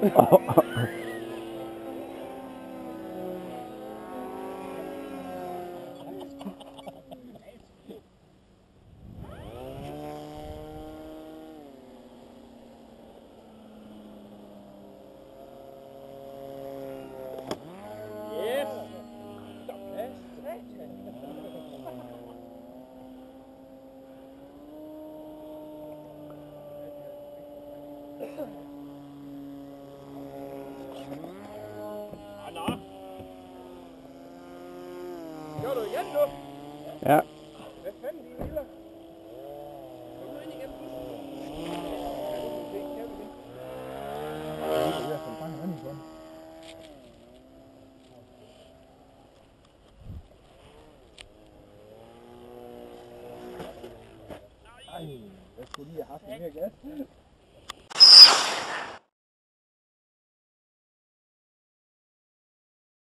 Gør du igen nu? Ja. Hvad fanden din lille? Kom nu ind igen. Ej, jeg skulle lige have haft mere gas.